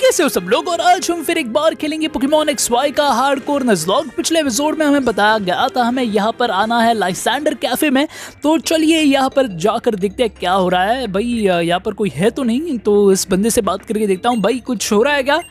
कैसे हो सब लोग। और आज हम फिर एक बार खेलेंगे पोकेमॉन XY का हार्डकोर नज़लॉग। पिछले एपिसोड में हमें बताया गया था हमें यहाँ पर आना है लाइसेंडर कैफे में, तो चलिए यहाँ पर जाकर देखते हैं क्या हो रहा है। भाई यहाँ पर कोई है तो नहीं, तो इस बंदे से बात करके देखता हूँ। भाई कुछ हो रहा है क्या?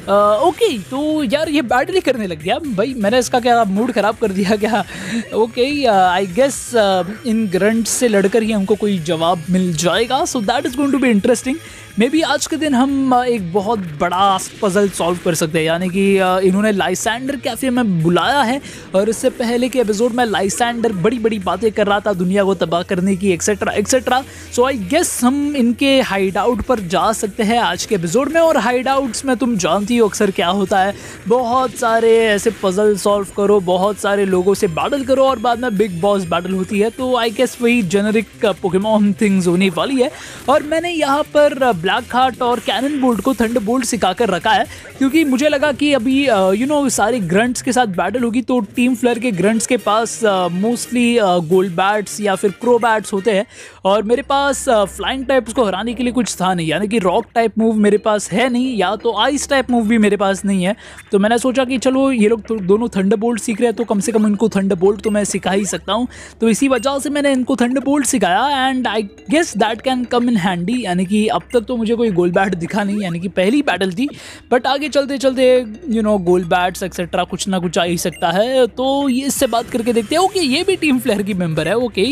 ओके, तो यार ये बैटरी करने लग गया। भाई मैंने इसका क्या मूड ख़राब कर दिया क्या? ओके, आई गेस इन ग्रंट से लड़कर ही हमको कोई जवाब मिल जाएगा। So that is going to be interesting. Maybe आज के दिन हम एक बहुत बड़ा पजल सॉल्व कर सकते हैं, यानी कि इन्होंने लाइसेंडर कैफे में बुलाया है और इससे पहले के एपिसोड में लाइसेंडर बड़ी बड़ी बातें कर रहा था दुनिया को तबाह करने की, etcetera etcetera. So I guess हम इनके हाइड आउट पर जा सकते हैं आज के एपिसोड में। और हाइड आउट्स में तुम जानती हो अक्सर क्या होता है, बहुत सारे ऐसे पजल सॉल्व करो, बहुत सारे लोगों से बैटल करो और बाद में बिग बॉस बैटल होती है। तो आई गेस वही जेनरिक पोकेमॉन थिंग्स होने वाली है। और मैंने यहाँ पर ब्लैक हार्ट और कैनन बोल्ट को थंडर बोल्ट सिखा कर रखा है, क्योंकि मुझे लगा कि अभी सारे ग्रंट्स के साथ बैटल होगी तो टीम फ्लेयर के ग्रंट्स के पास मोस्टली गोल्ड बैट्स या फिर क्रो बैट्स होते हैं और मेरे पास फ्लाइंग टाइप्स को हराने के लिए कुछ था नहीं, यानी कि रॉक टाइप मूव मेरे पास है नहीं या तो आइस टाइप मूव भी मेरे पास नहीं है। तो मैंने सोचा कि चलो ये लोग तो दोनों थंडर बोल्ट सीख रहे हैं तो कम से कम इनको थंडर बोल्ट तो मैं सिखा ही सकता हूँ। तो इसी वजह से मैंने इनको थंडर बोल्ट सिखाया and I guess that can come in handy. यानी कि अब तक तो मुझे कोई गोल्ड बैट दिखा नहीं, यानी कि पहली बैटल थी, बट आगे चलते चलते गोल्ड बैट्स एक्सेट्रा कुछ ना कुछ आ ही सकता है। तो ये इससे बात करके देखते हैं। ओके, ये भी टीम फ्लेयर की मेंबर है।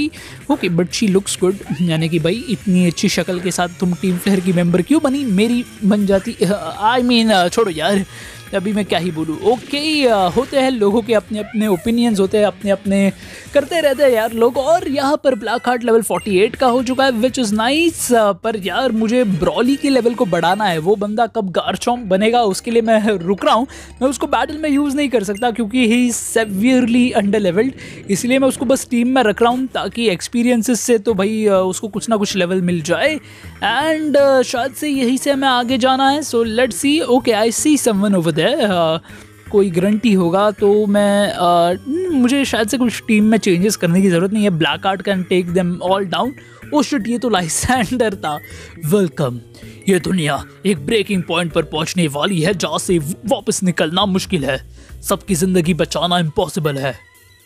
Okay but she looks good, यानी कि भाई इतनी अच्छी शक्ल के साथ तुम टीम फ्लेयर की मेंबर क्यों बनी? मेरी बन जाती। आई मीन छोड़ो यार, अभी मैं क्या ही बोलूँ। ओके, होते हैं लोगों के अपने अपने ओपिनियंस होते हैं, अपने अपने करते रहते हैं यार लोग। और यहाँ पर ब्लैक हार्ट लेवल 48 का हो चुका है विच इज़ नाइस। पर यार मुझे ब्रॉली के लेवल को बढ़ाना है। वो बंदा कब गार्चॉम्प बनेगा उसके लिए मैं रुक रहा हूँ। मैं उसको बैटल में यूज़ नहीं कर सकता क्योंकि ही सेवियरली अंडर लेवल्ड, इसलिए मैं उसको बस टीम में रख रहा हूँ ताकि एक्सपीरियंसेस से तो भाई उसको कुछ ना कुछ लेवल मिल जाए एंड शायद से यही से हमें आगे जाना है। So let's see. Okay, I see someone over there. कोई गारंटी होगा तो मैं मुझे शायद से कुछ टीम में चेंजेस करने की ज़रूरत नहीं है। Black art can take them all down. Oh shit, ये तो लाइसेंडर था। वेलकम। ये दुनिया एक ब्रेकिंग पॉइंट पर पहुंचने वाली है जहाँ से वापस निकलना मुश्किल है। सबकी ज़िंदगी बचाना इम्पॉसिबल है।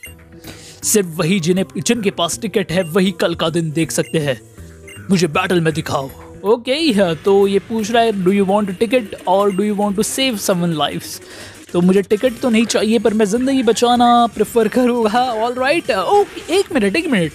सिर्फ वही जिनके पास टिकट है वही कल का दिन देख सकते हैं। मुझे बैटल में दिखाओ। ओके, तो ये पूछ रहा है डू यू वांट टिकट और do you want to save someone lives. तो मुझे टिकट तो नहीं चाहिए पर मैं ज़िंदगी बचाना प्रेफर करूँगा। All right. ओके, एक मिनट।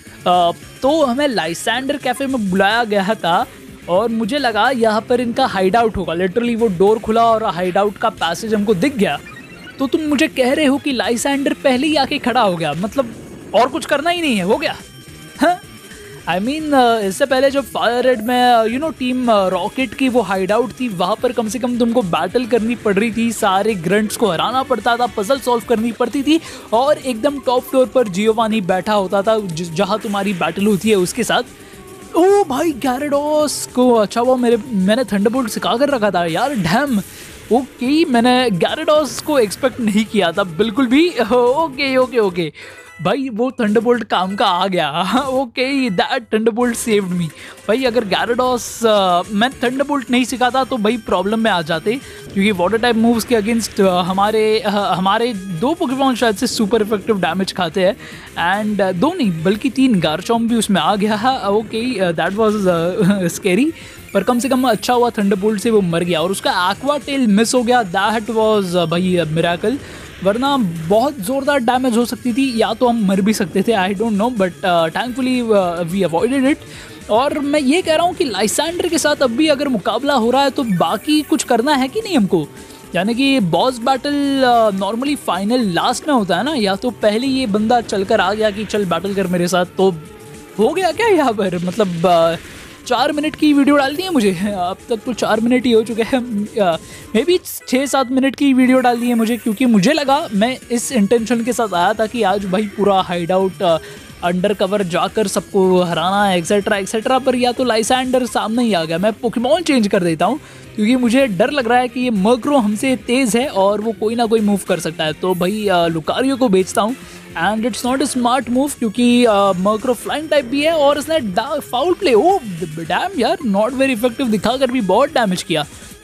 तो हमें लाइसेंडर कैफे में बुलाया गया था और मुझे लगा यहाँ पर इनका हाइड आउट होगा। लिटरली वो डोर खुला और हाइड आउट का पैसेज हमको दिख गया। तो तुम मुझे कह रहे हो कि लाइसेंडर पहले ही आके खड़ा हो गया, मतलब और कुछ करना ही नहीं है, हो गया? हाँ, आई मीन इससे पहले जब फायर रेड में टीम रॉकेट की वो हाइड आउट थी, वहाँ पर कम से कम तुमको बैटल करनी पड़ रही थी, सारे ग्रंट्स को हराना पड़ता था, पजल सॉल्व करनी पड़ती थी और एकदम टॉप फ्लोर पर जियोवानी बैठा होता था जहाँ तुम्हारी बैटल होती है उसके साथ। ओ भाई, गैराडोस को अच्छा वो मैंने थंडरबोल्ट सिखा कर रखा था यार। डैम। ओके, मैंने गैराडोस को एक्सपेक्ट नहीं किया था बिल्कुल भी। ओके भाई, वो थंडरबोल्ट काम का आ गया। Okay, that thunderbolt saved me. भाई अगर गैराडोस मैं थंडरबोल्ट नहीं सिखाता तो भाई प्रॉब्लम में आ जाते, क्योंकि वाटर टाइप मूव्स के अगेंस्ट हमारे दो पोकेमॉन शायद से सुपर इफेक्टिव डैमेज खाते हैं एंड दो नहीं बल्कि 3 गार्चॉम्प भी उसमें आ गया। ओके, दैट वाज स्कैरी, पर कम से कम अच्छा हुआ थंडरबोल्ट से वो मर गया और उसका एक्वा टेल मिस हो गया। दैट वाज भाई मिरेकल, वरना बहुत ज़ोरदार डैमेज हो सकती थी या तो हम मर भी सकते थे। I don't know, but thankfully we avoided it. और मैं ये कह रहा हूँ कि लाइसेंडर के साथ अब भी अगर मुकाबला हो रहा है तो बाकी कुछ करना है कि नहीं हमको, यानी कि boss battle normally final last में होता है ना, या तो पहले ये बंदा चलकर आ गया कि चल बैटल कर मेरे साथ, तो हो गया क्या यहाँ पर? मतलब 4 मिनट की वीडियो डाल दी है मुझे, अब तक तो 4 मिनट ही हो चुके हैं। मे बी 6-7 मिनट की वीडियो डाल दी है मुझे, क्योंकि मुझे लगा, मैं इस इंटेंशन के साथ आया था कि आज भाई पूरा हाइड आउट अंडर कवर जाकर सबको हराना है एक्सेट्रा एक्सेट्रा। पर या तो लाइसेंडर सामने ही आ गया। मैं पोकेमॉन चेंज कर देता हूँ क्योंकि मुझे डर लग रहा है कि ये मर्क्रो हमसे तेज़ है और वो कोई ना कोई मूव कर सकता है। तो भाई लुकारियो को बेचता हूँ and it's not a smart move क्योंकि मर्क्रो फ्लाइंग टाइप भी है और इसने फाउल प्ले। ओ डैम यार, नॉट वेरी इफेक्टिव दिखाकर भी बहुत डैमेज किया।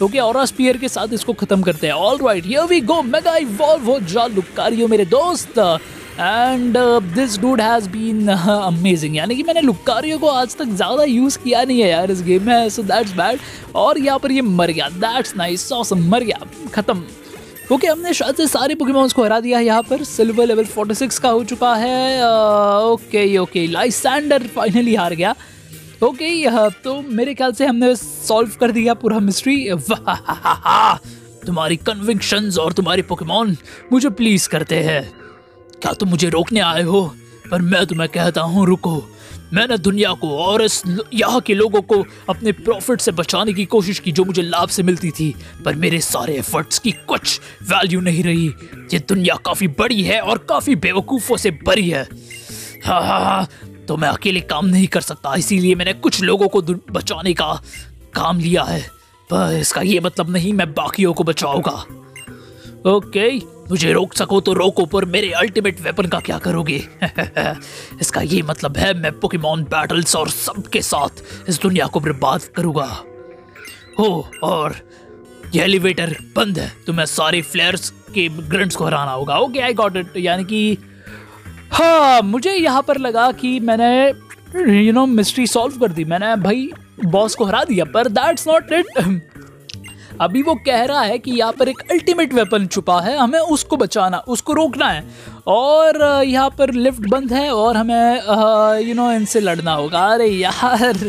ओके, ऑरा स्पीयर के साथ इसको खत्म करते हैं। All right, here we go, mega evolve हो जा लुकारियो मेरे दोस्त। And this dude has been amazing, यानी कि मैंने लुकारियो को आज तक ज़्यादा यूज़ किया नहीं है यार इस गेम में, सो दैट्स बैड। और यहाँ पर ये मर गया, दैट्स नाइस, ऑसम, मर गया, ख़त्म। ओके, हमने शायद से सारे पोकेमॉन्स को हरा दिया है। यहाँ पर सिल्वर लेवल 46 का हो चुका है। ओके, लाइसेंडर फाइनली हार गया। ओके, तो मेरे ख्याल से हमने सॉल्व कर दिया पूरा मिस्ट्री। तुम्हारी कन्विक्शंस और तुम्हारे पोकेमॉन मुझे प्लीज करते हैं। क्या तुम मुझे रोकने आए हो? पर मैं तुम्हें कहता हूँ रुको। मैंने दुनिया को और इस यहाँ के लोगों को अपने प्रॉफिट से बचाने की कोशिश की जो मुझे लाभ से मिलती थी, पर मेरे सारे एफर्ट्स की कुछ वैल्यू नहीं रही। ये दुनिया काफ़ी बड़ी है और काफ़ी बेवकूफ़ों से भरी है। हाँ, तो मैं अकेले काम नहीं कर सकता, इसीलिए मैंने कुछ लोगों को बचाने का काम लिया है। पर इसका ये मतलब नहीं मैं बाकियों को बचाऊंगा। ओके, मुझे रोक सको तो रोको, पर मेरे अल्टीमेट वेपन का क्या करोगे? इसका ये मतलब है मैं पोकेमॉन बैटल्स और सबके साथ इस दुनिया को बर्बाद करूंगा। और ये एलिवेटर बंद है, तो मैं सारे फ्लेयर्स के ग्रंट्स को हराना होगा। Okay, I got it. यानी कि हाँ, मुझे यहाँ पर लगा कि मैंने मिस्ट्री सॉल्व कर दी, मैंने भाई बॉस को हरा दिया, पर दैट्स नॉट इट। अभी वो कह रहा है कि यहाँ पर एक अल्टीमेट वेपन छुपा है, हमें उसको बचाना, उसको रोकना है। और यहाँ पर लिफ्ट बंद है और हमें इनसे लड़ना होगा। अरे यार,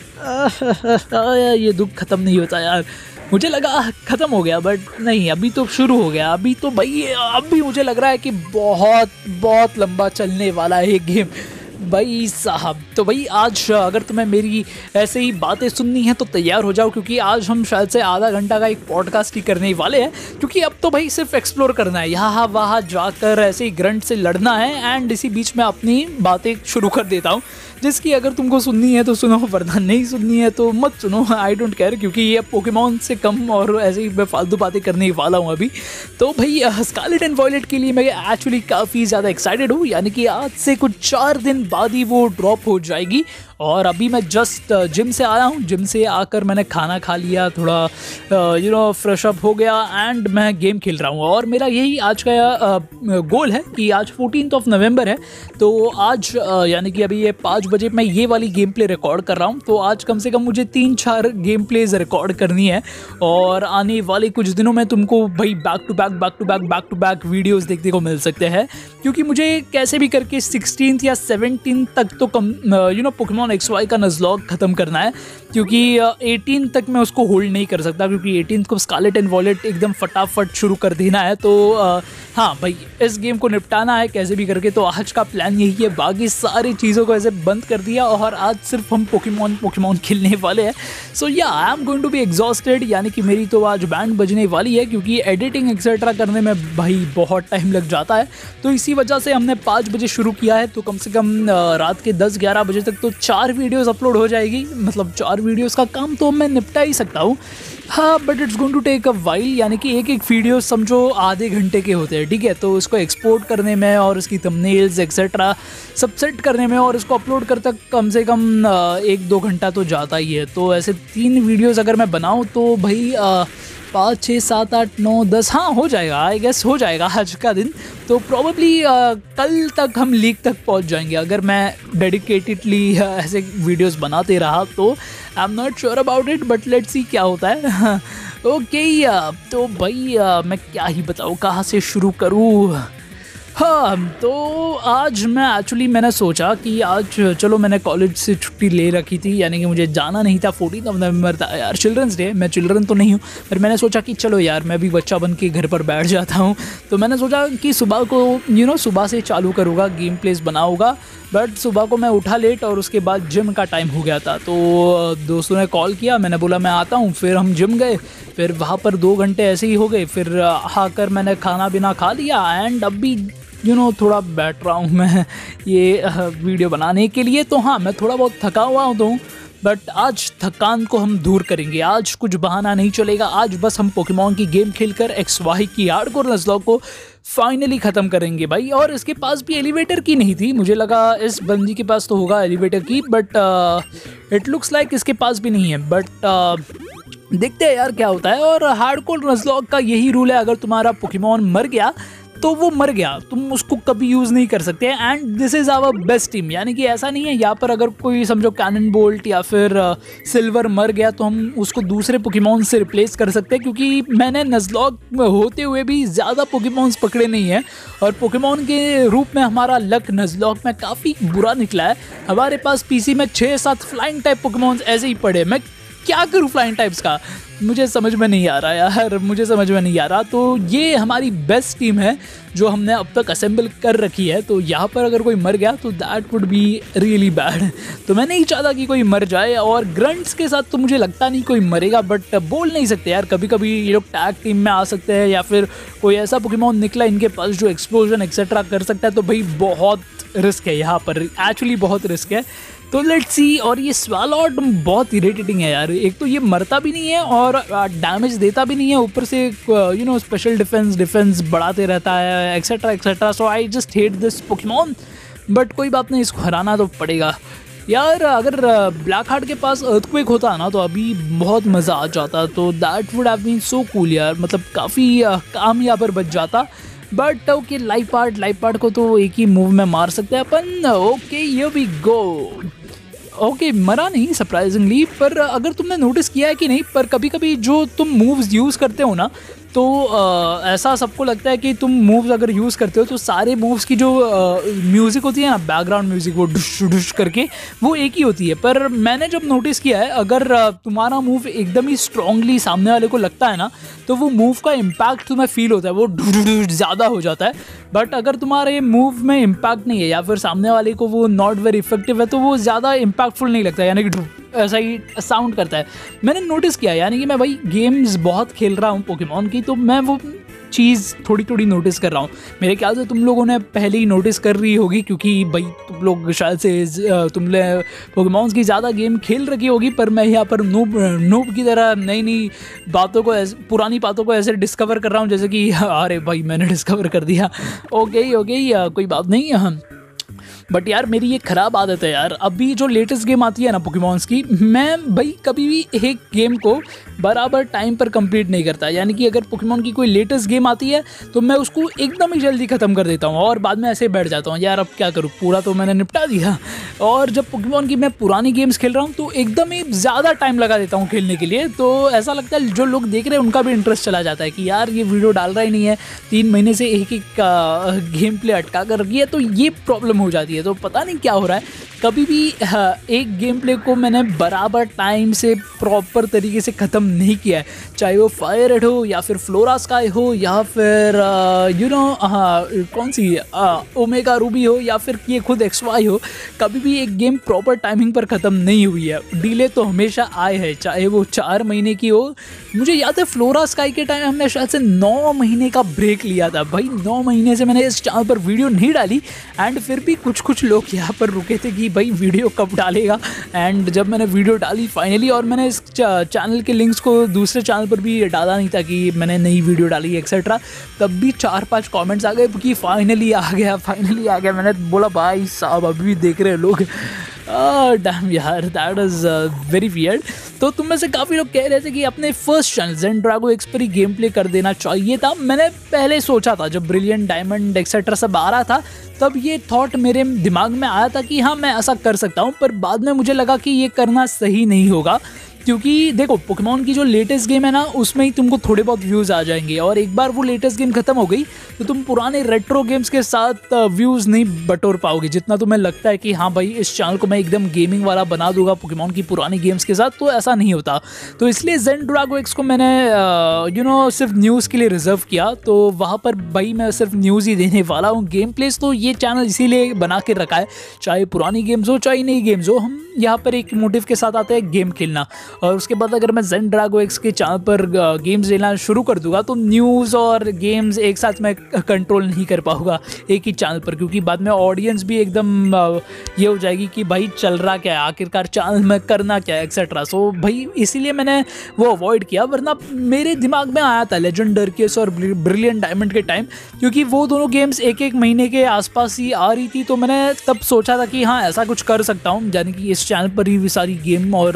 ये दुख खत्म नहीं होता यार। मुझे लगा खत्म हो गया, बट नहीं, अभी तो शुरू हो गया। अभी तो भाई अभी मुझे लग रहा है कि बहुत बहुत लंबा चलने वाला है ये गेम भाई साहब। तो भाई आज अगर तुम्हें मेरी ऐसे ही बातें सुननी है तो तैयार हो जाओ, क्योंकि आज हम शायद से आधा घंटा का एक पॉडकास्ट ही करने वाले हैं। क्योंकि अब तो भाई सिर्फ एक्सप्लोर करना है, यहाँ वहाँ जाकर ऐसे ही ग्रंट से लड़ना है। एंड इसी बीच में अपनी बातें शुरू कर देता हूँ, जिसकी अगर तुमको सुननी है तो सुनो, वरना नहीं सुननी है तो मत सुनो, आई डोंट केयर। क्योंकि ये पोकेमॉन से कम और ऐसे ही मैं फालतू बातें करने वाला हूँ अभी। तो भाई स्कारलेट एंड वायलेट के लिए मैं एक्चुअली काफ़ी ज़्यादा एक्साइटेड हूँ, यानी कि आज से कुछ 4 दिन बाद ही वो ड्रॉप हो जाएगी। और अभी मैं जस्ट जिम से आया हूँ, जिम से आकर मैंने खाना खा लिया, थोड़ा फ्रेश अप हो गया एंड मैं गेम खेल रहा हूँ। और मेरा यही आज का गोल है कि आज 14 नवंबर है, तो आज यानी कि अभी ये 5 बजे मैं ये वाली गेम प्ले रिकॉर्ड कर रहा हूँ। तो आज कम से कम मुझे 3-4 गेम प्लेज रिकॉर्ड करनी है, और आने वाले कुछ दिनों में तुमको भाई बैक टू बैक वीडियोज़ देखने को मिल सकते हैं। क्योंकि मुझे कैसे भी करके 16 या 17 तक तो पोकेमॉन XY का नज़लॉग ख़त्म करना है, क्योंकि 18 तक मैं उसको होल्ड नहीं कर सकता, क्योंकि 18 को स्कारलेट एंड वायलेट एकदम फटाफट शुरू कर देना है। तो हाँ भाई, इस गेम को निपटाना है कैसे भी करके। तो आज का प्लान यही है, बाकी सारी चीज़ों को ऐसे बंद कर दिया और आज सिर्फ हम पोकेमॉन खेलने वाले हैं। So yeah I am going to be exhausted, यानी कि मेरी तो आज बैंड बजने वाली है, क्योंकि एडिटिंग एक्सेट्रा करने में भाई बहुत टाइम लग जाता है। तो इसी वजह से हमने 5 बजे शुरू किया है, तो कम से कम रात के 10-11 बजे तक तो 4 वीडियोस अपलोड हो जाएगी। मतलब 4 वीडियोस का काम तो मैं निपटा ही सकता हूँ। हाँ, but it's going to take a while, यानी कि एक वीडियो समझो आधे घंटे के होते हैं, ठीक है। तो इसको एक्सपोर्ट करने में और इसकी थंबनेल्स एक्सेट्रा सब सेट करने में और इसको अपलोड करते कम से कम 1-2 घंटा तो जाता ही है। तो ऐसे 3 वीडियोस अगर मैं बनाऊँ तो भाई 5, 6, 7, 8, 9, 10 हाँ हो जाएगा, आई गेस हो जाएगा आज का दिन। तो प्रॉबेबली कल तक हम लीग तक पहुंच जाएंगे, अगर मैं डेडिकेटेडली ऐसे वीडियोस बनाते रहा तो। I am not sure about it, but let's see क्या होता है। ओके, तो भाई मैं क्या ही बताऊँ, कहाँ से शुरू करूँ। हाँ, तो आज मैंने सोचा कि आज चलो, मैंने कॉलेज से छुट्टी ले रखी थी, यानी कि मुझे जाना नहीं था। 14 नवंबर था यार, चिल्ड्रंस डे। मैं चिल्ड्रन तो नहीं हूँ, पर मैंने सोचा कि चलो यार, मैं भी बच्चा बन के घर पर बैठ जाता हूँ। तो मैंने सोचा कि सुबह को सुबह से चालू करूँगा, गेम प्लेस बनाऊँगा। बट सुबह को मैं उठा लेट और उसके बाद जिम का टाइम हो गया था। तो दोस्तों ने कॉल किया, मैंने बोला मैं आता हूँ। फिर हम जिम गए, फिर वहाँ पर 2 घंटे ऐसे ही हो गए। फिर आकर मैंने खाना बिना खा लिया एंड अभी थोड़ा बैठ रहा हूँ मैं ये वीडियो बनाने के लिए। तो हाँ, मैं थोड़ा बहुत थका हुआ हूँ, बट आज थकान को हम दूर करेंगे। आज कुछ बहाना नहीं चलेगा, आज बस हम पोकेमॉन की गेम खेलकर XY की हार्डकोर नज़लॉग को फाइनली ख़त्म करेंगे भाई। और इसके पास भी एलिवेटर की नहीं थी, मुझे लगा इस बंदी के पास तो होगा एलिवेटर की, बट इट लुक्स लाइक इसके पास भी नहीं है। बट देखते हैं यार क्या होता है। और हार्डकोर नज़लॉग का यही रूल है, अगर तुम्हारा पोकेमॉन मर गया तो वो मर गया, तुम उसको कभी यूज़ नहीं कर सकते। And this is our best team, यानी कि ऐसा नहीं है यहाँ पर अगर कोई समझो कैनन बोल्ट या फिर सिल्वर मर गया तो हम उसको दूसरे पोकेमॉन से रिप्लेस कर सकते हैं, क्योंकि मैंने नज़लॉग होते हुए भी ज़्यादा पोकेमॉन्स पकड़े नहीं हैं और पोकेमॉन के रूप में हमारा लक नज़लॉग में काफ़ी बुरा निकला है। हमारे पास पीसी में 6-7 फ्लाइंग टाइप पोकेमॉन्स ऐसे ही पड़े। मैं क्या करूँ फ्लाइंग टाइप्स का, मुझे समझ में नहीं आ रहा यार, मुझे समझ में नहीं आ रहा। तो ये हमारी बेस्ट टीम है जो हमने अब तक असेंबल कर रखी है। तो यहाँ पर अगर कोई मर गया तो that would be really bad. तो मैं नहीं चाहता कि कोई मर जाए। और ग्रंट्स के साथ तो मुझे लगता नहीं कोई मरेगा, बट बोल नहीं सकते यार, कभी कभी ये लोग टैग टीम में आ सकते हैं या फिर कोई ऐसा पोकेमॉन निकला इनके पास जो एक्सप्लोजन एक्सेट्रा कर सकता है। तो भाई बहुत रिस्क है यहाँ पर, एक्चुअली बहुत रिस्क है। तो लेट्स सी। और ये स्वालोड बहुत इरिटेटिंग है यार, एक तो ये मरता भी नहीं है और डैमेज देता भी नहीं है, ऊपर से स्पेशल डिफेंस बढ़ाते रहता है etcetera etcetera. So I just hate this Pokemon, but कोई बात नहीं, इसको हराना तो पड़ेगा यार। अगर ब्लैक हार्ट के पास अर्थक्वेक होता ना तो अभी बहुत मज़ा आ जाता, तो that would have been so cool यार, मतलब काफ़ी काम यहाँ पर बच जाता। बट ओके, लाइफ पार्ट को तो एक ही मूव में मार सकते हैं अपन। Okay here we go. Okay मरा नहीं सरप्राइजिंगली, पर अगर तुमने नोटिस किया है कि नहीं, पर कभी कभी जो तुम मूव्स यूज़ करते हो ना तो ऐसा सबको लगता है कि तुम मूव्स अगर यूज़ करते हो तो सारे मूव्स की जो म्यूज़िक होती है ना, बैकग्राउंड म्यूज़िक, वो डुश डुश करके वो एक ही होती है। पर मैंने जब नोटिस किया है, अगर तुम्हारा मूव एकदम ही स्ट्रांगली सामने वाले को लगता है ना तो वो मूव का इम्पैक्ट तुम्हें फील होता है, वो ज़्यादा हो जाता है। बट अगर तुम्हारे मूव में इम्पैक्ट नहीं है या फिर सामने वाले को वो नॉट वेरी इफेक्टिव है तो वो ज़्यादा इम्पैक्टफुल नहीं लगता, यानी कि ऐसा ही साउंड करता है। मैंने नोटिस किया, यानी कि मैं भाई गेम्स बहुत खेल रहा हूँ पोकेमॉन की, तो मैं वो चीज़ थोड़ी थोड़ी नोटिस कर रहा हूँ। मेरे ख्याल से तुम लोगों ने पहले ही नोटिस कर रही होगी, क्योंकि भाई तुम लोग शायद से तुमने पोकेमॉन्स की ज़्यादा गेम खेल रखी होगी। पर मैं यहाँ पर नूब की तरह नई नई बातों को, पुरानी बातों को ऐसे डिस्कवर कर रहा हूँ जैसे कि अरे भाई मैंने डिस्कवर कर दिया। ओके कोई बात नहीं। बट यार मेरी ये ख़राब आदत है यार, अभी जो लेटेस्ट गेम आती है ना पोकेमॉन्स की, मैं भाई कभी भी एक गेम को बराबर टाइम पर कंप्लीट नहीं करता। यानी कि अगर पोकेमॉन की कोई लेटेस्ट गेम आती है तो मैं उसको एकदम ही जल्दी ख़त्म कर देता हूँ और बाद में ऐसे बैठ जाता हूँ, यार अब क्या करूँ, पूरा तो मैंने निपटा दिया। और जब पोकेमॉन की मैं पुरानी गेम्स खेल रहा हूँ तो एकदम ही ज़्यादा टाइम लगा देता हूँ खेलने के लिए। तो ऐसा लगता है जो लोग देख रहे हैं उनका भी इंटरेस्ट चला जाता है कि यार ये वीडियो डाल रहा ही नहीं है, 3 महीने से एक गेम प्ले अटका कर रखी है। तो ये प्रॉब्लम हो जाती है। तो पता नहीं क्या हो रहा है, कभी भी एक गेम प्ले को मैंने बराबर टाइम से प्रॉपर तरीके से ख़त्म नहीं किया है, चाहे वो फायर रेड हो या फिर फ्लोरा स्काई हो या फिर कौन सी ओमेगा रूबी हो या फिर ये खुद XY हो। कभी भी एक गेम प्रॉपर टाइमिंग पर ख़त्म नहीं हुई है, डिले तो हमेशा आए है, चाहे वो 4 महीने की हो। मुझे याद है फ्लोरा स्काई के टाइम हमने शायद से 9 महीने का ब्रेक लिया था। भाई 9 महीने से मैंने इस चैनल पर वीडियो नहीं डाली, एंड फिर भी कुछ लोग यहाँ पर रुके थे कि भाई वीडियो कब डालेगा। एंड जब मैंने वीडियो डाली फाइनली, और मैंने इस चैनल के लिंक्स को दूसरे चैनल पर भी डाला नहीं था कि मैंने नई वीडियो डाली एक्सेट्रा, तब भी 4-5 कमेंट्स आ गए कि फाइनली आ गया। मैंने बोला भाई साहब अभी भी देख रहे हैं लोग। डैम यार, दैट इज़ वेरी वियर्ड। तो तुम में से काफ़ी लोग कह रहे थे कि अपने फर्स्ट चैनल ज़ेनड्रैगो एक्स पर ही गेम प्ले कर देना चाहिए था। मैंने पहले सोचा था, जब ब्रिलियंट डायमंड एक्सेट्रा सब आ रहा था तब ये थॉट मेरे दिमाग में आया था कि हाँ मैं ऐसा कर सकता हूँ, पर बाद में मुझे लगा कि ये करना सही नहीं होगा। क्योंकि देखो पोकेमॉन की जो लेटेस्ट गेम है ना उसमें ही तुमको थोड़े बहुत व्यूज़ आ जाएंगे, और एक बार वो लेटेस्ट गेम खत्म हो गई तो तुम पुराने रेट्रो गेम्स के साथ व्यूज़ नहीं बटोर पाओगे। जितना तुम्हें लगता है कि हाँ भाई इस चैनल को मैं एकदम गेमिंग वाला बना दूंगा पोकेमॉन की पुरानी गेम्स के साथ, तो ऐसा नहीं होता। तो इसलिए ज़ेनड्रैगो एक्स को मैंने सिर्फ न्यूज़ के लिए रिजर्व किया। तो वहाँ पर भाई मैं सिर्फ न्यूज़ ही देने वाला हूँ, गेम प्लेस तो ये चैनल इसीलिए बना के रखा है, चाहे पुरानी गेम्स हो चाहे नई गेम्स हो, हम यहाँ पर एक मोटिव के साथ आते हैं गेम खेलना। और उसके बाद अगर मैं ज़ेनड्रैगो एक्स के चैनल पर गेम्स लेना शुरू कर दूंगा तो न्यूज़ और गेम्स एक साथ मैं कंट्रोल नहीं कर पाऊंगा एक ही चैनल पर, क्योंकि बाद में ऑडियंस भी एकदम ये हो जाएगी कि भाई चल रहा क्या है, आखिरकार चैनल में करना क्या है एक्सेट्रा। सो भाई इसीलिए मैंने वो अवॉइड किया। वरना मेरे दिमाग में आया था लेजेंड आर्कियस और ब्रिलियंट डायमंड के टाइम, क्योंकि वो दोनों गेम्स एक महीने के आसपास ही आ रही थी। तो मैंने तब सोचा था कि हाँ ऐसा कुछ कर सकता हूँ, यानी कि इस चैनल पर ही सारी गेम और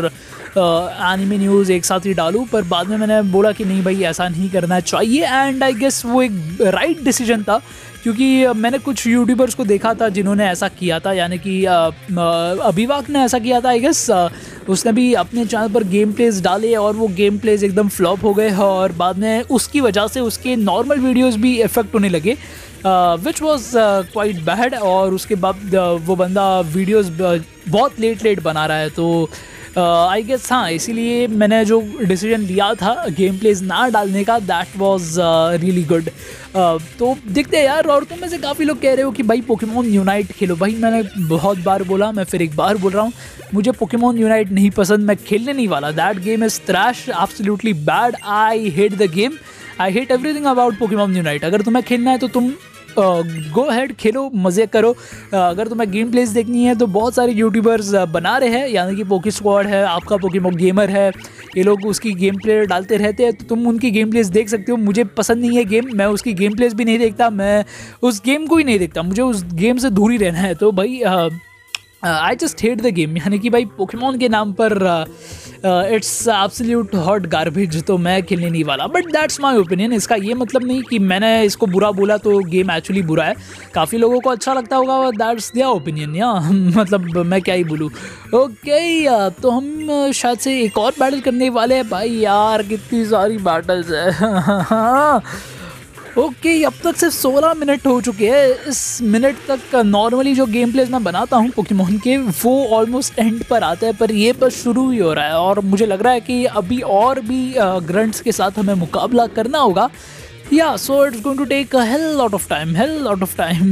एनिमे न्यूज़ एक साथ ही डालूँ, पर बाद में मैंने बोला कि नहीं भाई ऐसा नहीं करना चाहिए। एंड आई गेस वो एक राइट डिसीजन था, क्योंकि मैंने कुछ यूट्यूबर्स को देखा था जिन्होंने ऐसा किया था, यानी कि अभिवाक ने ऐसा किया था आई गेस। उसने भी अपने चैनल पर गेम प्लेज डाले और वो गेम प्लेज एकदम फ्लॉप हो गए और बाद में उसकी वजह से उसके नॉर्मल वीडियोस भी इफ़ेक्ट होने लगे, विच वॉज क्वाइट बैड। और उसके बाद वो बंदा वीडियोस बहुत लेट बना रहा है, तो आई गेस हाँ, इसीलिए मैंने जो डिसीजन लिया था गेम प्लेज ना डालने का, दैट वाज रियली गुड। तो देखते हैं यार। और तुम में से काफ़ी लोग कह रहे हो कि भाई पोकेमॉन यूनाइट खेलो। भाई मैंने बहुत बार बोला, मैं फिर एक बार बोल रहा हूँ, मुझे पोकेमॉन यूनाइट नहीं पसंद, मैं खेलने नहीं वाला। That game is trash, absolutely bad, I hate the game, I hate everything about Pokemon unite. अगर तुम्हें खेलना है तो तुम गो अहेड, खेलो, मज़े करो। अगर तुम्हें गेम प्लेस देखनी है तो बहुत सारे यूट्यूबर्स बना रहे हैं, यानी कि पोकी स्क्वाड है, आपका पोकेमॉन गेमर है, ये लोग उसकी गेम प्ले डालते रहते हैं, तो तुम उनकी गेम प्लेस देख सकते हो। मुझे पसंद नहीं है गेम, मैं उसकी गेम प्लेस भी नहीं देखता, मैं उस गेम को ही नहीं देखता, मुझे उस गेम से दूर ही रहना है। तो भाई I just hate the game, यानी कि भाई पोकेमॉन के नाम पर इट्स एब्सोल्यूट हॉट गार्बेज, तो मैं खेलने नहीं वाला। But that's my opinion. इसका ये मतलब नहीं कि मैंने इसको बुरा बोला तो गेम एक्चुअली बुरा है। काफ़ी लोगों को अच्छा लगता होगा, दैट्स देयर ओपिनियन या मतलब मैं क्या ही बोलूँ। ओके, तो हम शायद से एक और बैटल करने वाले हैं। भाई यार कितनी सारी बैटल्स है। ओके, अब तक सिर्फ 16 मिनट हो चुके हैं। इस मिनट तक नॉर्मली जो गेम प्लेस मैं बनाता हूँ पोकेमॉन के, वो ऑलमोस्ट एंड पर आता है, पर ये बस शुरू ही हो रहा है। और मुझे लग रहा है कि अभी और भी ग्रंट्स के साथ हमें मुकाबला करना होगा। Yeah so it's going to take a hell lot of time.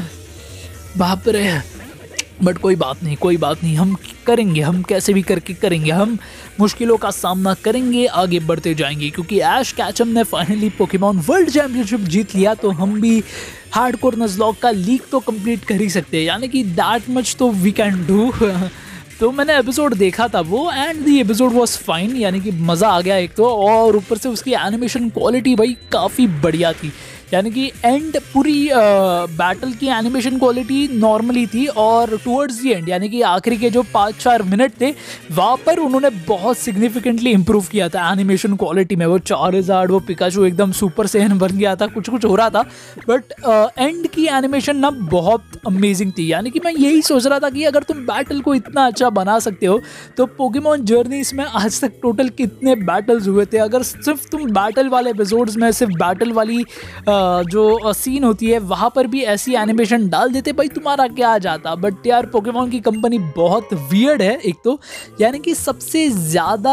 बाप रे, बट कोई बात नहीं, हम करेंगे, हम कैसे भी करके करेंगे, हम मुश्किलों का सामना करेंगे, आगे बढ़ते जाएंगे। क्योंकि ऐश कैचम ने फाइनली पोकेमॉन वर्ल्ड चैंपियनशिप जीत लिया, तो हम भी हार्डकोर नज़लॉग का लीग तो कंप्लीट कर ही सकते हैं, यानी कि दैट मच तो वी कैन डू। तो मैंने एपिसोड देखा था वो, and the episode was fine, यानी कि मज़ा आ गया एक तो, और ऊपर से उसकी एनिमेशन क्वालिटी भाई काफ़ी बढ़िया थी। यानी कि एंड पूरी बैटल की एनिमेशन क्वालिटी नॉर्मली थी, और टुवर्ड्स दी एंड यानी कि आखिरी के जो 5-4 मिनट थे वहाँ पर उन्होंने बहुत सिग्निफिकेंटली इम्प्रूव किया था एनिमेशन क्वालिटी में। वो चार्जार्ड, वो पिकाचू एकदम सुपर सेन बन गया था, कुछ हो रहा था, बट एंड की एनिमेशन ना बहुत अमेजिंग थी। यानी कि मैं यही सोच रहा था कि अगर तुम बैटल को इतना अच्छा बना सकते हो तो पोकेमॉन जर्नीज में आज तक टोटल कितने बैटल्स हुए थे। अगर सिर्फ तुम बैटल वाले एपिसोड्स में सिर्फ बैटल वाली जो सीन होती है वहाँ पर भी ऐसी एनिमेशन डाल देते, भाई तुम्हारा क्या आ जाता। बट यार पोकेमॉन की कंपनी बहुत वियर्ड है एक तो, यानी कि सबसे ज़्यादा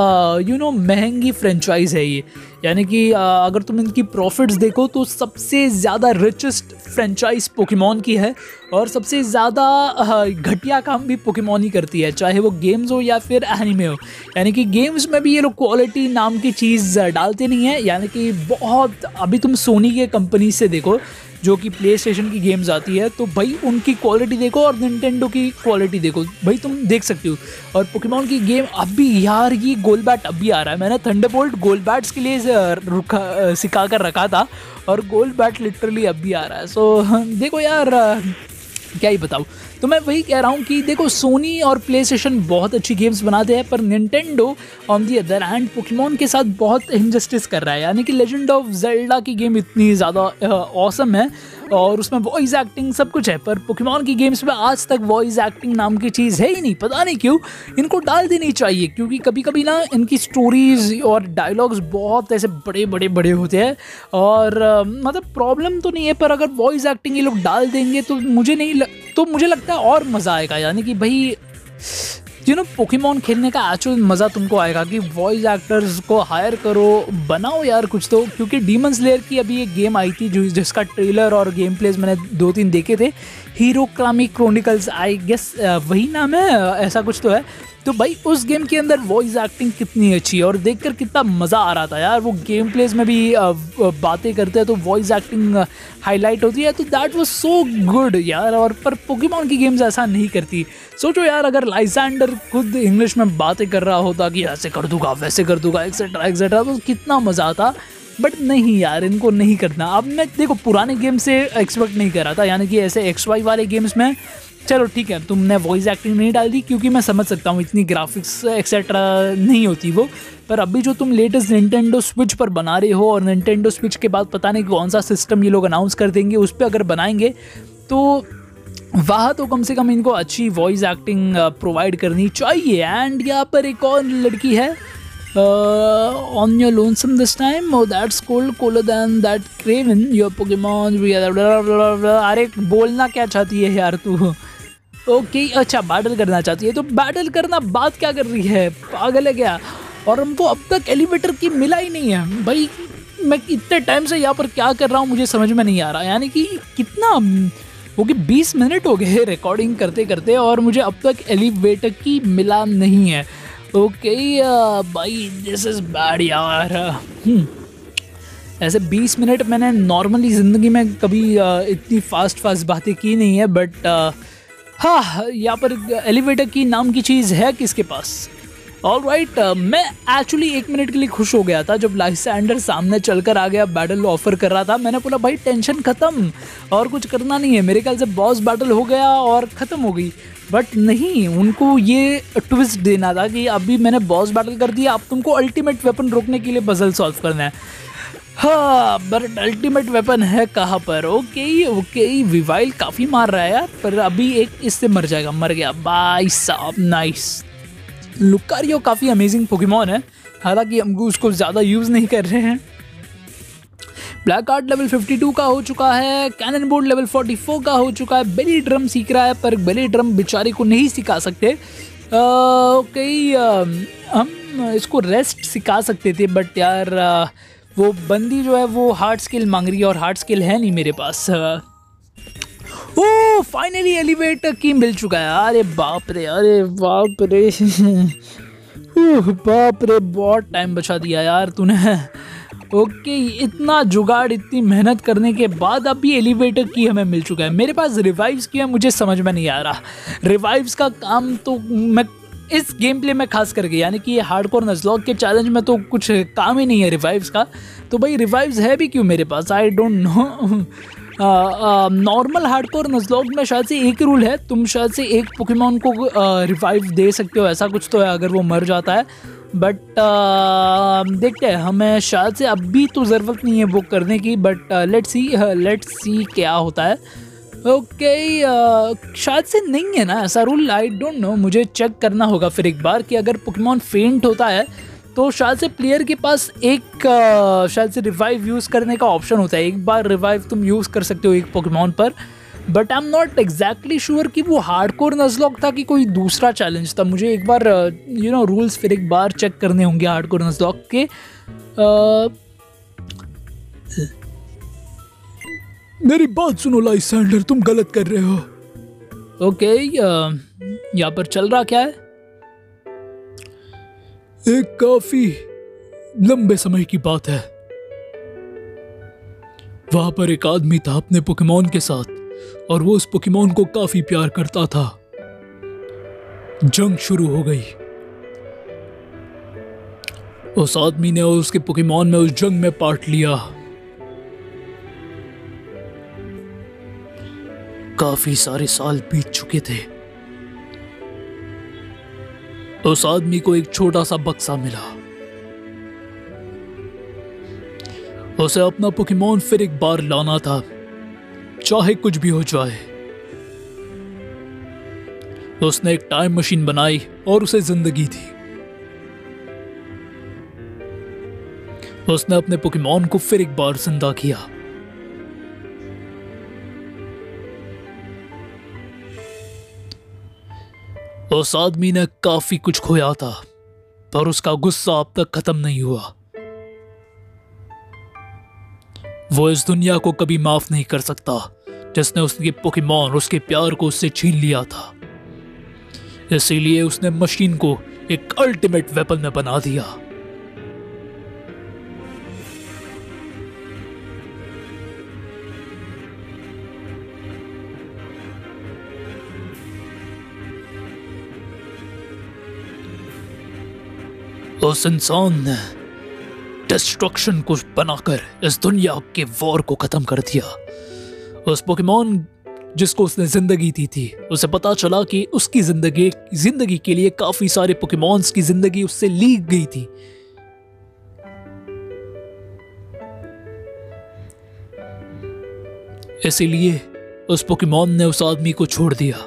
महंगी फ्रेंचाइज है ये। यानी कि अगर तुम इनकी प्रॉफिट्स देखो तो सबसे ज़्यादा रिचेस्ट फ्रेंचाइज पोकेमॉन की है, और सबसे ज़्यादा घटिया काम भी पोकेमॉन ही करती है, चाहे वो गेम्स हो या फिर एनिमे हो। यानी कि गेम्स में भी ये लोग क्वालिटी नाम की चीज़ डालते नहीं है। यानी कि बहुत, अभी तुम सोनी के कंपनी से देखो जो कि प्ले स्टेशन की गेम्स आती है, तो भाई उनकी क्वालिटी देखो और निंटेंडो की क्वालिटी देखो, भाई तुम देख सकते हो। और पोकेमॉन की गेम अभी यार ये गोलबैट अभी आ रहा है, मैंने थंडरबोल्ट गोलबैट्स के लिए सिखा कर रखा था, और गोलबैट लिटरली अभी आ रहा है। सो देखो यार क्या ही बताऊँ। तो मैं वही कह रहा हूँ कि देखो सोनी और प्ले स्टेशन बहुत अच्छी गेम्स बनाते हैं, पर Nintendo on the other hand Pokemon के साथ बहुत इनजस्टिस कर रहा है। यानी कि लेजेंड ऑफ ज़ेल्डा की गेम इतनी ज़्यादा ऑसम है और उसमें वॉइस एक्टिंग सब कुछ है, पर पोकेमॉन की गेम्स में आज तक वॉइस एक्टिंग नाम की चीज़ है ही नहीं। पता नहीं क्यों, इनको डाल देनी चाहिए, क्योंकि कभी कभी ना इनकी स्टोरीज और डायलॉग्स बहुत ऐसे बड़े होते हैं, और मतलब प्रॉब्लम तो नहीं है, पर अगर वॉइस एक्टिंग ये लोग डाल देंगे तो मुझे लगता है और मज़ा आएगा। यानी कि भाई पोकेमॉन खेलने का एक्चुअल मज़ा तुमको आएगा कि वॉइस एक्टर्स को हायर करो, बनाओ यार कुछ तो। क्योंकि डीमन स्लेयर की अभी एक गेम आई थी जिसका ट्रेलर और गेम प्लेस मैंने 2-3 देखे थे, हीरो क्रामी क्रोनिकल्स, आई गेस वही नाम है, ऐसा कुछ तो है। तो भाई उस गेम के अंदर वॉइस एक्टिंग कितनी अच्छी है और देखकर कितना मज़ा आ रहा था यार। वो गेम प्लेस में भी बातें करते हैं तो वॉइस एक्टिंग हाईलाइट होती है, तो दैट वाज सो गुड यार। और पर पोकेमॉन की गेम्स ऐसा नहीं करती। सोचो यार, अगर लाइसेंडर खुद इंग्लिश में बातें कर रहा होता कि ऐसे कर दूंगा, वैसे कर दूंगा, एक्सेट्रा, तो कितना मज़ा आता। बट नहीं यार, इनको नहीं करना। अब मैं देखो पुराने गेम से एक्सपेक्ट नहीं कर रहा था, यानी कि ऐसे XY वाले गेम्स में चलो ठीक है, तुमने वॉइस एक्टिंग नहीं डाल दी क्योंकि मैं समझ सकता हूँ इतनी ग्राफिक्स एक्सेट्रा नहीं होती वो। पर अभी जो तुम लेटेस्ट निंटेंडो स्विच पर बना रहे हो और निंटेंडो स्विच के बाद पता नहीं कौन सा सिस्टम ये लोग अनाउंस कर देंगे, उस पर अगर बनाएंगे तो वहाँ तो कम से कम इनको अच्छी वॉइस एक्टिंग प्रोवाइड करनी चाहिए। एंड यहाँ पर एक और लड़की है, on your lonesome this time, oh that's cold, cooler than that craven your Pokemon। अरे बोलना क्या चाहती है यार तू? ओके अच्छा बैटल करना चाहती है, तो बैटल करना बात क्या कर रही है, पागल है क्या? और हमको अब तक एलिवेटर की मिला ही नहीं है भाई। मैं इतने टाइम से यहाँ पर क्या कर रहा हूँ मुझे समझ में नहीं आ रहा। यानी कि कितना हो गया, 20 मिनट हो गए रिकॉर्डिंग करते करते और मुझे अब तक एलिवेटर की मिला नहीं है। ओके भाई दिस इज़ बैड यार। ऐसे 20 मिनट मैंने नॉर्मली ज़िंदगी में कभी इतनी फास्ट बातें की नहीं है, बट हाँ यहाँ पर एलिवेटर की नाम की चीज़ है किसके पास। ऑलराइट, मैं एक्चुअली 1 मिनट के लिए खुश हो गया था जब लाइसेंडर सामने चलकर आ गया, बैटल ऑफर कर रहा था। मैंने बोला भाई टेंशन ख़त्म और कुछ करना नहीं है, मेरे ख्याल से बॉस बैटल हो गया और ख़त्म हो गई। बट नहीं, उनको ये ट्विस्ट देना था कि अभी मैंने बॉस बैटल कर दिया, अब तुमको अल्टीमेट वेपन रोकने के लिए पजल सॉल्व करना है। हाँ बट अल्टीमेट वेपन है कहाँ पर? ओके विवाइल काफ़ी मार रहा है यार, पर अभी एक इससे मर जाएगा, मर गया भाई साहब। नाइस। लुकारियो काफ़ी अमेजिंग पोकेमॉन है, हालांकि हम उसको ज़्यादा यूज़ नहीं कर रहे हैं। ब्लैक आर्ट लेवल 52 का हो चुका है, कैनन बोर्ड लेवल 44 का हो चुका है। बेली ड्रम सीख रहा है, पर बेली ड्रम बेचारे को नहीं सिखा सकते। ओके हम इसको रेस्ट सिखा सकते थे, बट यार वो बंदी जो है वो हार्ड स्किल मांग रही है और हार्ड स्किल है नहीं मेरे पास। ओह फाइनली एलिवेटर की मिल चुका है। अरे बाप रे, अरे बाप रे बाप रे, बहुत टाइम बचा दिया यार तूने। ओके इतना जुगाड़, इतनी मेहनत करने के बाद अभी एलिवेटर की हमें मिल चुका है। मेरे पास रिवाइव्स की है, मुझे समझ में नहीं आ रहा। रिवाइव्स का काम तो मैं इस गेम प्ले में खास करके, यानी कि ये हार्डकोर नज़लॉग के चैलेंज में तो कुछ काम ही नहीं है रिवाइव्स का। तो भाई रिवाइव्स है भी क्यों मेरे पास, I don't know. Normal hardcore nuzlocke में शायद से एक रूल है, तुम शायद से एक पोकेमॉन को रिवाइव दे सकते हो, ऐसा कुछ तो है अगर वो मर जाता है। बट देखते हैं, हमें शायद से अभी तो ज़रूरत नहीं है वो करने की, बट लेट्स सी क्या होता है। ओके शायद से नहीं है ना ऐसा रूल, आई डोंट नो, मुझे चेक करना होगा फिर एक बार कि अगर पोकेमॉन फेंट होता है तो शायद से प्लेयर के पास एक शायद से रिवाइव यूज़ करने का ऑप्शन होता है। एक बार रिवाइव तुम यूज़ कर सकते हो एक पोकेमॉन पर, but I am not exactly sure कि वो हार्डकोर नज़लॉग था कि कोई दूसरा चैलेंज था। मुझे एक बार रूल्स फिर एक बार चेक करने होंगे हार्डकोर नज़लॉग के। मेरी बात सुनो लाइसेंडर, तुम गलत कर रहे हो। ओके यहाँ पर चल रहा क्या है? एक काफी लंबे समय की बात है। वहां पर एक आदमी था अपने पोकेमॉन के साथ, और वो उस पोकेमॉन को काफी प्यार करता था। जंग शुरू हो गई। उस आदमी ने और उसके पोकेमॉन में उस जंग में पार्ट लिया। काफी सारे साल बीत चुके थे। उस आदमी को एक छोटा सा बक्सा मिला। उसे अपना पोकेमॉन फिर एक बार लाना था, चाहे कुछ भी हो जाए। उसने एक टाइम मशीन बनाई और उसे जिंदगी दी। उसने अपने पोकेमॉन को फिर एक बार जिंदा किया। उस आदमी ने काफी कुछ खोया था, पर उसका गुस्सा अब तक खत्म नहीं हुआ। वो इस दुनिया को कभी माफ नहीं कर सकता जिसने उसके पोकेमॉन, उसके प्यार को उससे छीन लिया था। इसीलिए उसने मशीन को एक अल्टीमेट वेपन में बना दिया। उस इंसान ने डिस्ट्रक्शन को बनाकर इस दुनिया के वॉर को खत्म कर दिया। उस पोकेमॉन जिसको उसने जिंदगी दी थी। उसे पता चला कि उसकी जिंदगी के लिए काफी सारे पोकेमॉन्स की जिंदगी उससे ली गई थी। इसीलिए उस पोकेमॉन ने उस आदमी को छोड़ दिया।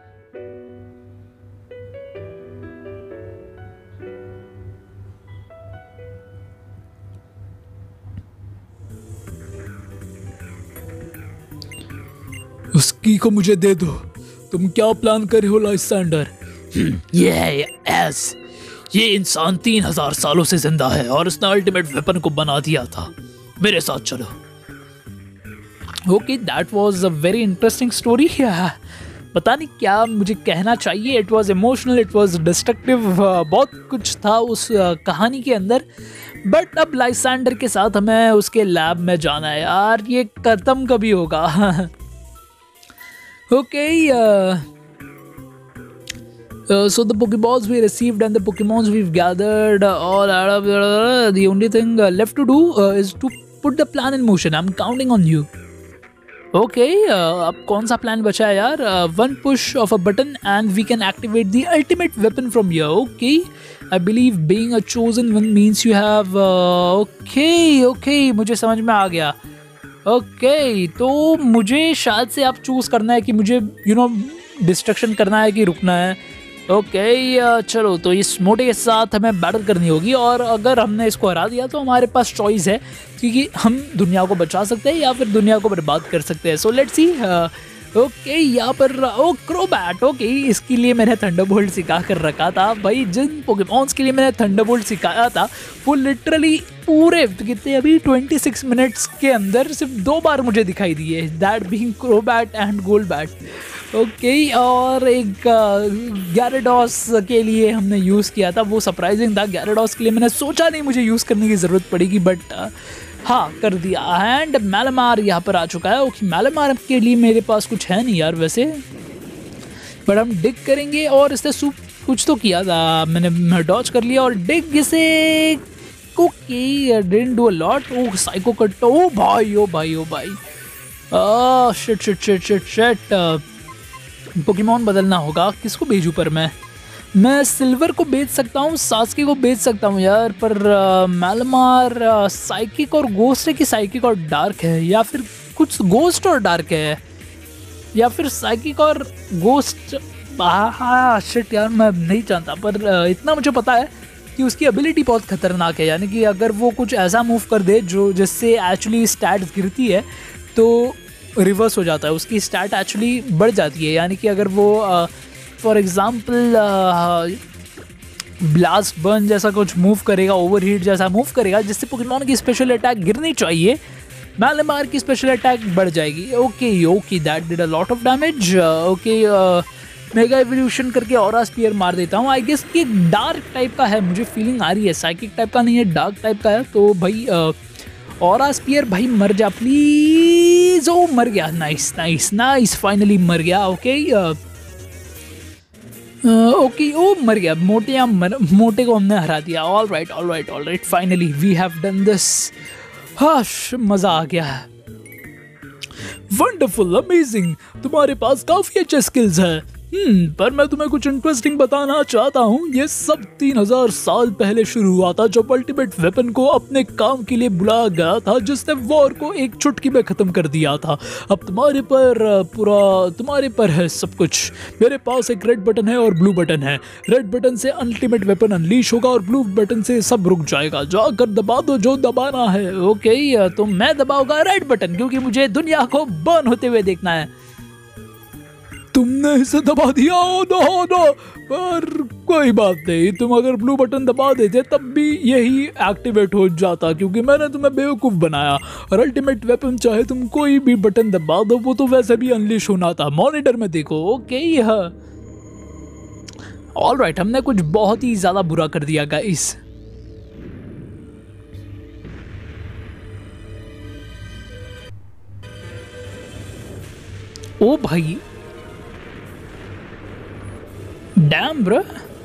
उसकी को मुझे दे दो। तुम क्या प्लान कर रहे हो लाइसेंडर? ये इंसान 3000 सालों से जिंदा है और उसने अल्टीमेट वेपन को बना दिया था। मेरे साथ चलो। Okay, that was a very interesting story. पता नहीं क्या मुझे कहना चाहिए। It was emotional, it was destructive, बहुत कुछ था उस कहानी के अंदर। बट अब लाइसेंडर के साथ हमें उसके लैब में जाना है यार। ये खत्म कभी होगा? Okay, so the Pokeballs we received and the Pokemons we've gathered all out of the only thing left to do is to put the plan in motion. I'm counting on you. Okay, अब कौन सा plan बचा है यार? One push of a button and we can activate the ultimate weapon from here. Okay, I believe being a chosen one means you have okay, मुझे समझ में आ गया। ओके, तो मुझे शायद से आप चूज़ करना है कि मुझे डिस्ट्रक्शन करना है कि रुकना है। ओके, चलो तो इस मोटे के साथ हमें बैटल करनी होगी और अगर हमने इसको हरा दिया तो हमारे पास चॉइस है, क्योंकि हम दुनिया को बचा सकते हैं या फिर दुनिया को बर्बाद कर सकते हैं। सो लेट्स सी। ओके, यहाँ पर क्रोबैट। ओके, इसके लिए मैंने थंडरबोल्ट सिखा कर रखा था भाई। जिन पोकेमॉन्स के लिए मैंने थंडरबोल्ट सिखाया था वो लिटरली पूरे कितने अभी 26 मिनट्स के अंदर सिर्फ 2 बार मुझे दिखाई दिए, that being Crobat and Golbat. Okay, और एक गैराडोस के लिए हमने यूज़ किया था, वो सरप्राइजिंग था। गैराडोस के लिए मैंने सोचा नहीं मुझे यूज़ करने की ज़रूरत पड़ेगी, बट हाँ कर दिया। एंड मैलमार यहाँ पर आ चुका है। ओके, मैलमार के लिए मेरे पास कुछ है नहीं यार वैसे, बट हम डिग करेंगे। और इसने कुछ तो किया था, मैंने डॉज कर लिया और डिग से। Okay, didn't do a lot. Oh, psycho cut. Oh भाई, ओ भाई, ओ भाई, shit shit shit shit shit. Pokemon बदलना होगा। किसको भेजूं? पर मैं सिल्वर को बेच सकता हूँ, सास्के को बेच सकता हूँ यार, पर मैलमार साइकिक और गोस्ट है कि साइकिक और डार्क है, या फिर कुछ गोस्ट और डार्क है, या फिर साइकिक और गोस्ट। हाँ शिट यार, मैं नहीं जानता, पर इतना मुझे पता है कि उसकी एबिलिटी बहुत खतरनाक है। यानी कि अगर वो कुछ ऐसा मूव कर दे जो जिससे एक्चुअली स्टैट्स गिरती है तो रिवर्स हो जाता है, उसकी स्टैट एक्चुअली बढ़ जाती है। यानी कि अगर वो फॉर एग्जाम्पल ब्लास्ट बर्न जैसा कुछ मूव करेगा, ओवरहीट जैसा मूव करेगा, जिससे पोकेमॉन की स्पेशल अटैक गिरनी चाहिए, मैलमार की स्पेशल अटैक बढ़ जाएगी। Okay, that did a lot of damage. Okay, mega evolution करके ऑरा स्पीयर मार देता हूँ। आई गेस कि डार्क टाइप का है, मुझे फीलिंग आ रही है, साइकिक टाइप का नहीं है, डार्क टाइप का है। तो भाई ऑरा स्पीयर भाई मर जा प्लीज। ओ मर गया, नाइस नाइस नाइस, फाइनली मर गया। ओके, ओके, ओ मर गया। मोटे को हमने हरा दिया। All right, finally we have done this. हाँ, मजा आ गया। वंडरफुल, अमेजिंग, तुम्हारे पास काफी अच्छे स्किल्स है। पर मैं तुम्हें कुछ इंटरेस्टिंग बताना चाहता हूँ। ये सब 3000 साल पहले शुरू हुआ था, जब अल्टीमेट वेपन को अपने काम के लिए बुलाया गया था, जिसने वॉर को एक चुटकी में खत्म कर दिया था। अब तुम्हारे पर है सब कुछ। मेरे पास एक रेड बटन है और ब्लू बटन है। रेड बटन से अल्टीमेट वेपन अनलीश होगा और ब्लू बटन से सब रुक जाएगा। जाकर दबा दो जो दबाना है। ओके, तो मैं दबाऊंगा रेड बटन, क्योंकि मुझे दुनिया को बर्न होते हुए देखना है। तुमने इसे दबा दिया। नो, पर कोई बात नहीं, तुम अगर ब्लू बटन दबा देते तब भी यही एक्टिवेट हो जाता, क्योंकि मैंने तुम्हें बेवकूफ़ बनाया। और अल्टीमेट वेपन चाहे तुम कोई भी बटन दबा दो, वो तो वैसे भी अनलीश होना था। मॉनिटर में देखो। ओके, ऑल राइट, हमने कुछ बहुत ही ज़्यादा बुरा कर दिया गाइस। ओ भाई, डैम ब्रो।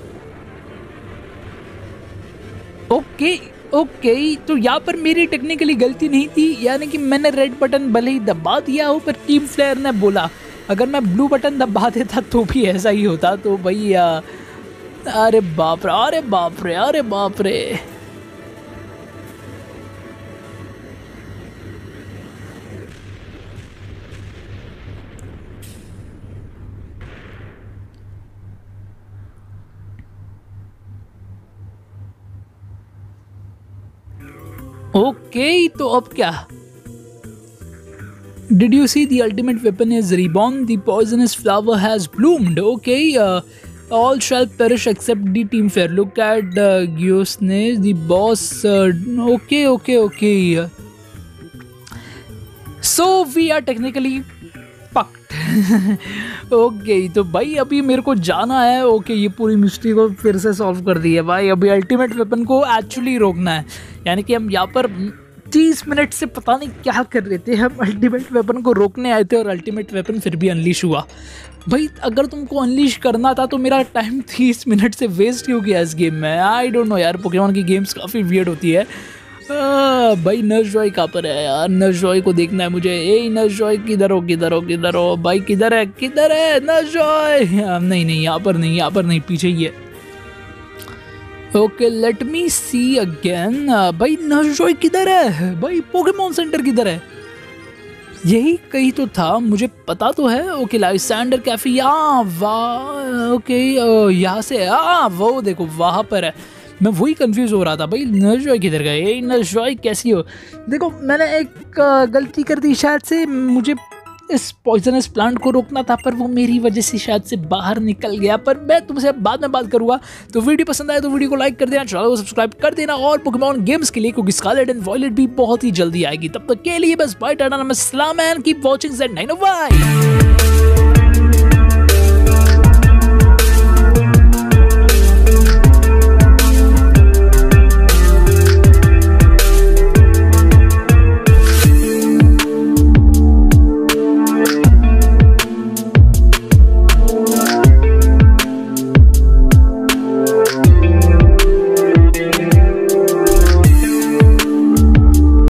ओके, तो यहाँ पर मेरी टेक्निकली गलती नहीं थी। यानी कि मैंने रेड बटन भले ही दबा दिया हो, पर टीम प्लेयर ने बोला अगर मैं ब्लू बटन दबा देता तो भी ऐसा ही होता। तो भाई अरे बाप रे, अरे बाप रे, अरे बाप रे। ओके तो अब क्या? Did you see the ultimate weapon is reborn? The poisonous flower has bloomed. Okay, all shall perish except the team fair. Look at Giosnes, the boss. Okay. So we are technically fucked. Okay तो भाई अभी मेरे को जाना है। Okay ये पूरी mystery को फिर से सॉल्व कर दी है भाई। अभी अल्टीमेट वेपन को एक्चुअली रोकना है, यानी कि हम यहाँ पर 30 मिनट से पता नहीं क्या कर रहे थे। हम अल्टीमेट वेपन को रोकने आए थे और अल्टीमेट वेपन फिर भी अनलीश हुआ। भाई अगर तुमको अनलीश करना था तो मेरा टाइम 30 मिनट से वेस्ट क्यों गया इस गेम में? आई डोंट नो यार, पोकेमॉन की गेम्स काफ़ी वियर्ड होती है। भाई नर्सजॉय कहाँ पर है यार? नर्सजॉय को देखना है मुझे। ए नर्सजॉय किधर हो भाई? किधर है नर्सजॉय? नहीं यहाँ पर नहीं, पीछे ही है। Okay let me see again. भाई नर्सजॉय किधर है भाई? पोकेमॉन सेंटर किधर है? यही कहीं तो था, मुझे पता तो है। ओके लाइसेंडर कैफे, ओके यहाँ से वो देखो वहाँ पर है। मैं वही कंफ्यूज हो रहा था भाई, नर्सजॉय किधर गए? ये नर्सजॉय कैसी हो? देखो मैंने एक गलती कर दी शायद से। मुझे इस पॉइजनस प्लांट को रोकना था पर वो मेरी वजह से शायद से बाहर निकल गया। पर मैं तुमसे बाद में बात करूंगा। तो वीडियो पसंद आए तो वीडियो को लाइक कर देना, चैनल को सब्सक्राइब कर देना और पोकेमॉन गेम्स के लिए क्योंकि स्कारलेट एंड वायलेट भी बहुत ही जल्दी आएगी। तब तक के लिए बस बाय टाटा, नमस्ते एंड कीप वॉचिंग Z905।